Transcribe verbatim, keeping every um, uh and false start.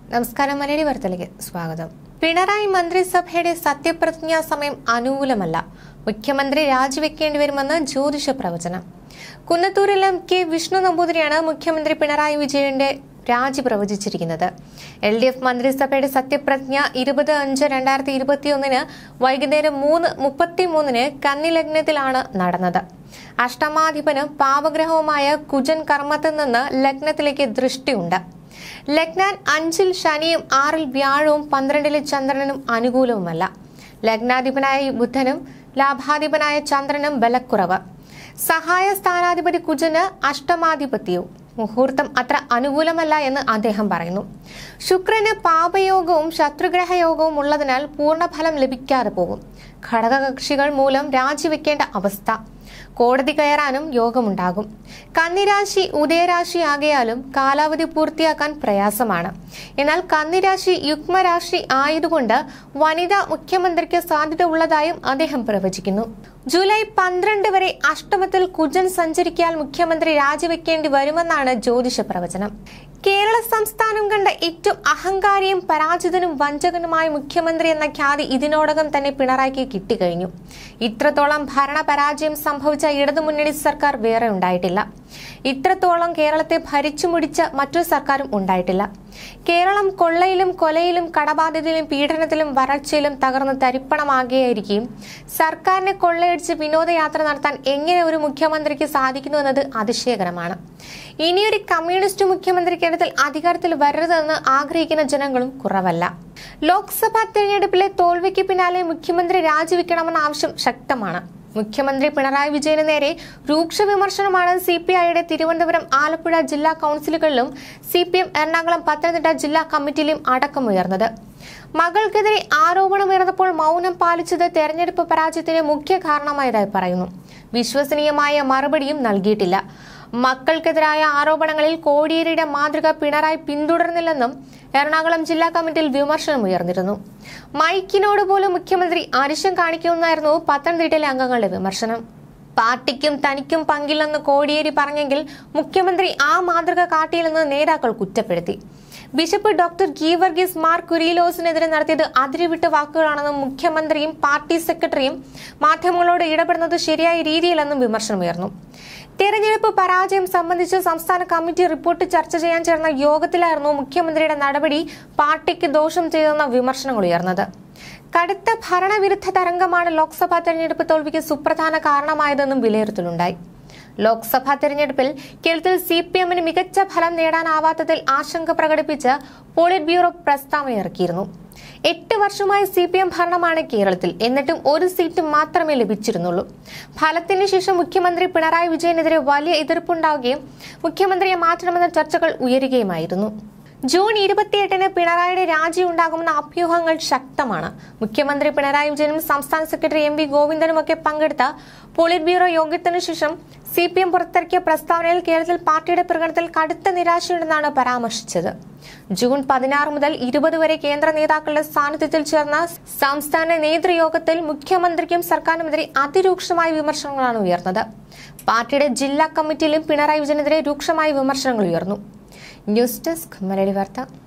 നമസ്കാരം, മലയാളി വാർത്തയിലേക്ക് സ്വാഗതം. പിണറായി മന്ത്രിസഭയുടെ സത്യപ്രതിജ്ഞാ സമയം അനുകൂലമല്ല. മുഖ്യമന്ത്രി രാജിവെക്കേണ്ടി വരുമെന്ന് ജ്യോതിഷ പ്രവചനം. കുന്നത്തൂരിലെ കെ വിഷ്ണു നമ്പൂതിരിയാണ് മുഖ്യമന്ത്രി പിണറായി വിജയന്റെ രാജി പ്രവചിച്ചിരിക്കുന്നത്. എൽ ഡി എഫ് മന്ത്രിസഭയുടെ സത്യപ്രതിജ്ഞ ഇരുപത് അഞ്ച് രണ്ടായിരത്തി ഇരുപത്തി ഒന്നിന് വൈകുന്നേരം മൂന്ന് മുപ്പത്തി മൂന്നിന് കന്നി ലഗ്നത്തിലാണ് നടന്നത്. അഷ്ടമാധിപനും പാവഗ്രഹവുമായ കുജൻ കർമ്മത്തിൽ നിന്ന് ലഗ്നത്തിലേക്ക് ദൃഷ്ടിയുണ്ട്. ലഗ്നാൻ അഞ്ചിൽ ശനിയും ആറിൽ വ്യാഴവും പന്ത്രണ്ടിലെ ചന്ദ്രനും അനുകൂലവുമല്ല. ലഗ്നാധിപനായ ബുധനും ലാഭാധിപനായ ചന്ദ്രനും ബലക്കുറവ്. സഹായ സ്ഥാനാധിപതി കുജന് അഷ്ടമാധിപത്യവും. മുഹൂർത്തം അത്ര അനുകൂലമല്ല എന്ന് അദ്ദേഹം പറയുന്നു. ശുക്രന് പാപയോഗവും ശത്രുഗ്രഹയോഗവും ഉള്ളതിനാൽ പൂർണ്ണഫലം ലഭിക്കാതെ പോകും. ഘടകകക്ഷികൾ മൂലം രാജിവെക്കേണ്ട അവസ്ഥ. കോടതി കയറാനും യോഗമുണ്ടാകും. കന്നിരാശി ഉദയരാശി ആകയാലും കാലാവധി പൂർത്തിയാക്കാൻ പ്രയാസമാണ്. എന്നാൽ കന്നിരാശി യുഗ്മരാശി ആയതുകൊണ്ട് വനിതാ മുഖ്യമന്ത്രിക്ക് സാധ്യത ഉള്ളതായും അദ്ദേഹം പ്രവചിക്കുന്നു. ജൂലൈ പന്ത്രണ്ട് വരെ അഷ്ടമത്തിൽ കുജൻ സഞ്ചരിക്കാൻ മുഖ്യമന്ത്രി രാജിവെക്കേണ്ടി വരുമെന്നാണ് ജ്യോതിഷ പ്രവചനം. കേരള സംസ്ഥാനം കണ്ട ഏറ്റവും അഹങ്കാരിയും പരാജിതനും വഞ്ചകനുമായ മുഖ്യമന്ത്രി എന്ന ഖ്യാതി ഇതിനോടകം തന്നെ പിണറായിക്ക് കിട്ടിക്കഴിഞ്ഞു. ഇത്രത്തോളം ഭരണപരാജയം സംഭവിച്ച ഇടതുമുന്നണി സർക്കാർ വേറെ ഉണ്ടായിട്ടില്ല. ഇത്രത്തോളം കേരളത്തെ ഭരിച്ചു മുടിച്ച മറ്റൊരു സർക്കാരും ഉണ്ടായിട്ടില്ല. കേരളം കൊള്ളയിലും കൊലയിലും കടബാധ്യതയിലും പീഡനത്തിലും വരൾച്ചയിലും തകർന്ന് തരിപ്പണമാകുകയായിരിക്കും. സർക്കാരിനെ കൊള്ളയടിച്ച് വിനോദയാത്ര നടത്താൻ എങ്ങനെ ഒരു മുഖ്യമന്ത്രിക്ക് സാധിക്കുന്നു എന്നത് അതിശയകരമാണ്. ഇനിയൊരു കമ്മ്യൂണിസ്റ്റ് മുഖ്യമന്ത്രി കേരളത്തിൽ അധികാരത്തിൽ വരരുതെന്ന് ആഗ്രഹിക്കുന്ന ജനങ്ങളും കുറവല്ല. ലോക്സഭാ തെരഞ്ഞെടുപ്പിലെ തോൽവിക്ക് പിന്നാലെ മുഖ്യമന്ത്രി രാജിവെക്കണമെന്ന ആവശ്യം ശക്തമാണ്. മുഖ്യമന്ത്രി പിണറായി വിജയന് നേരെ രൂക്ഷ വിമർശനമാണ് സി പി ഐയുടെ തിരുവനന്തപുരം ആലപ്പുഴ ജില്ലാ കൌൺസിലുകളിലും C P M Ernakulam Pathanamthitta ജില്ലാ കമ്മിറ്റിയിലും അടക്കമുയർന്നത്. മകൾക്കെതിരെ ആരോപണമുയർന്നപ്പോൾ മൗനം പാലിച്ചത് തെരഞ്ഞെടുപ്പ് പരാജയത്തിന് മുഖ്യ കാരണമായതായി പറയുന്നു. വിശ്വസനീയമായ മറുപടിയും നൽകിയിട്ടില്ല. മക്കൾക്കെതിരായ ആരോപണങ്ങളിൽ കോടിയേരിയുടെ മാതൃക പിണറായി പിന്തുടർന്നില്ലെന്നും എറണാകുളം ജില്ലാ കമ്മിറ്റിയിൽ വിമർശനമുയർന്നിരുന്നു. മൈക്കിനോട് പോലും മുഖ്യമന്ത്രി അരിശം കാണിക്കുമെന്നായിരുന്നു പത്തനംതിട്ടയിലെ അംഗങ്ങളുടെ വിമർശനം. പാർട്ടിക്കും തനിക്കും പങ്കില്ലെന്ന് കോടിയേരി പറഞ്ഞെങ്കിൽ മുഖ്യമന്ത്രി ആ മാതൃക കാട്ടിയില്ലെന്ന് നേതാക്കൾ കുറ്റപ്പെടുത്തി. ബിഷപ്പ് ഡോക്ടർ ഗീവർഗീസ് മാർ കുരീലോസിനെതിരെ നടത്തിയത് അതിരുവിട്ട വാക്കുകളാണെന്നും മുഖ്യമന്ത്രിയും പാർട്ടി സെക്രട്ടറിയും മാധ്യമങ്ങളോട് ഇടപെടുന്നത് ശരിയായ രീതിയിലെന്നും വിമർശനമുയർന്നു. തെരഞ്ഞെടുപ്പ് പരാജയം സംബന്ധിച്ച് സംസ്ഥാന കമ്മിറ്റി റിപ്പോർട്ട് ചർച്ച ചെയ്യാൻ ചേർന്ന യോഗത്തിലായിരുന്നു മുഖ്യമന്ത്രിയുടെ നടപടി പാർട്ടിക്ക് ദോഷം ചെയ്തെന്ന വിമർശനങ്ങൾ ഉയർന്നത്. കടുത്ത ഭരണവിരുദ്ധ തരംഗമാണ് ലോക്സഭാ തെരഞ്ഞെടുപ്പ് തോൽവിക്ക് സുപ്രധാന കാരണമായതെന്നും വിലയിരുത്തലുണ്ടായി. ലോക്സഭാ തെരഞ്ഞെടുപ്പിൽ കേരളത്തിൽ സി പി എമ്മിന് മികച്ച ഫലം നേടാനാവാത്തതിൽ ആശങ്ക പ്രകടിപ്പിച്ച് പോളിറ്റ് ബ്യൂറോ പ്രസ്താവന ഇറക്കിയിരുന്നു. എട്ട് വർഷമായി സി പി എം ഭരണമാണ് കേരളത്തിൽ. എന്നിട്ടും ഒരു സീറ്റ് മാത്രമേ ലഭിച്ചിരുന്നുള്ളൂ. ഫലത്തിന് ശേഷം മുഖ്യമന്ത്രി പിണറായി വിജയനെതിരെ വലിയ എതിർപ്പുണ്ടാവുകയും മുഖ്യമന്ത്രിയെ മാറ്റണമെന്ന ചർച്ചകൾ ഉയരുകയുമായിരുന്നു. ജൂൺ ഇരുപത്തിയെട്ടിന് പിണറായിയുടെ രാജി ഉണ്ടാകുമെന്ന അഭ്യൂഹങ്ങൾ ശക്തമാണ്. മുഖ്യമന്ത്രി പിണറായി വിജയനും സംസ്ഥാന സെക്രട്ടറി എം വി ഗോവിന്ദനുമൊക്കെ പങ്കെടുത്ത പോളിറ്റ് ബ്യൂറോ യോഗത്തിനു ശേഷം സി പി എം പുറത്തിറക്കിയ പ്രസ്താവനയിൽ കേരളത്തിൽ പാർട്ടിയുടെ പ്രകടനത്തിൽ കടുത്ത നിരാശയുണ്ടെന്നാണ് പരാമർശിച്ചത്. ജൂൺ പതിനാറ് മുതൽ ഇരുപത് വരെ കേന്ദ്ര നേതാക്കളുടെ സാന്നിധ്യത്തിൽ ചേർന്ന സംസ്ഥാന നേതൃയോഗത്തിൽ മുഖ്യമന്ത്രിക്കും സർക്കാരിനുമെതിരെ അതിരൂക്ഷമായ വിമർശനങ്ങളാണ് ഉയർന്നത്. പാർട്ടിയുടെ ജില്ലാ കമ്മിറ്റിയിലും പിണറായി വിജയനെതിരെ രൂക്ഷമായ വിമർശനങ്ങൾ ഉയർന്നു. ന്യൂസ് ഡെസ്ക് മലയാളി വാർത്ത.